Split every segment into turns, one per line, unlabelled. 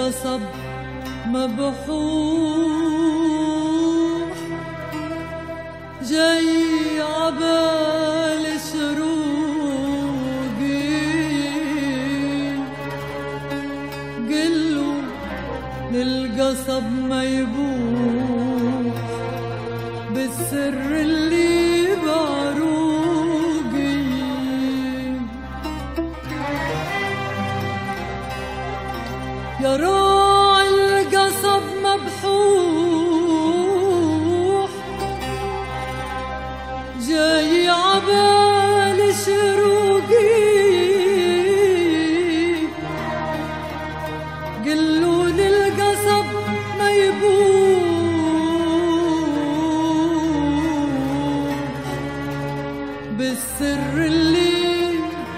القصب مبحوح جاي عبال شروقي قلو للقصب ما يبوح بالسر اللي بعروقي يا راعي القصب مبحوح جاي عبال شروقي قلوا للقصب ما يبوح بالسر اللي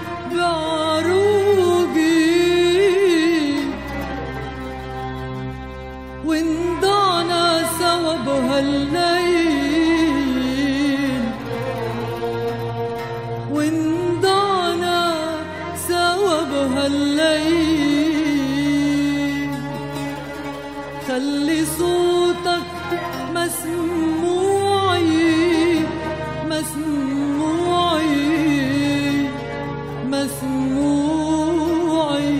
بعروقي وانضعنا سوا بهالليل وانضعنا سوا بهالليل خلي صوتك مسموعي مسموعي مسموعي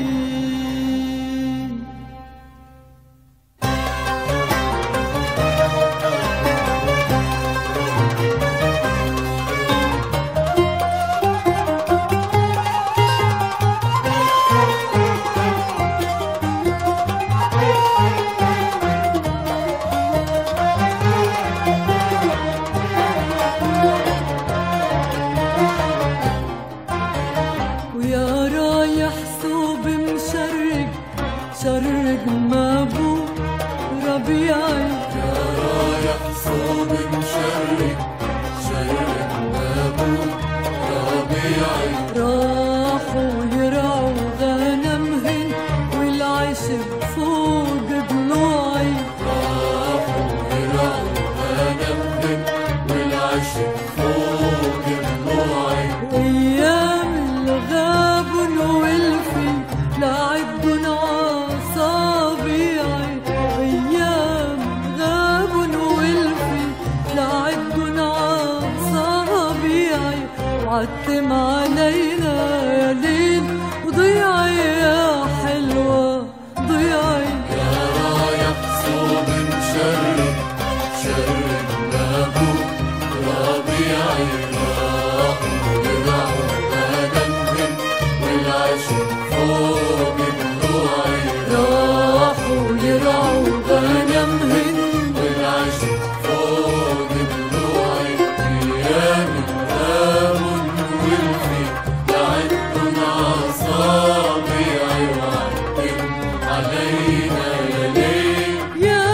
شرق مابو ربيعي
يا رايح صوب مشرق شرق مابو ربيعي
راحوا يرعوا غنمهن والعشب فوق ضلوعي
راحوا يرعوا غنمهن والعشب فوق ضلوعي
وايام الغابن والفي لعدن أصابيعي أيام غابن والفي لعدن أصابيعي وعتم علينا يا ليل وضيعي يا حلوة ضيعي
يا رايح صوب مشرق شرق مابو ربيعي راحوا يرعوا غنمهن والعشب فوق ضلوعي
راحوا يرعوا غنمهن
والعشب فوق ضلوعي ايام الغابن والفي لعدن اصابيعي وعدن علينا يا ليل
يا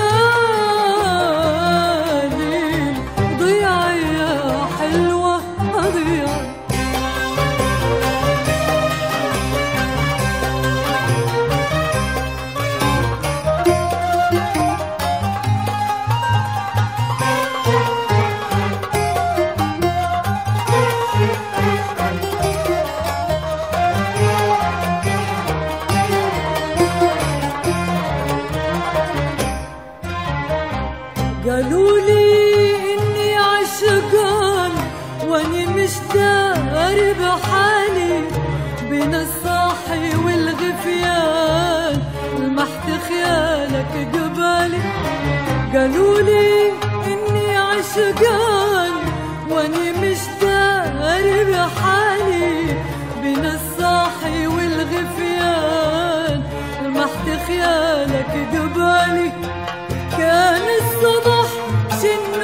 ليل ضيعي يا حلوة ضيعي قالوا لي اني عشقان واني مش داري بحالي بين الصاحي والغفيان لمحت خيالك قبالي قالوا لي اني عشقان واني مش داري بحالي بين الصاحي والغفيان لمحت خيالك قبالي كان الصبح شن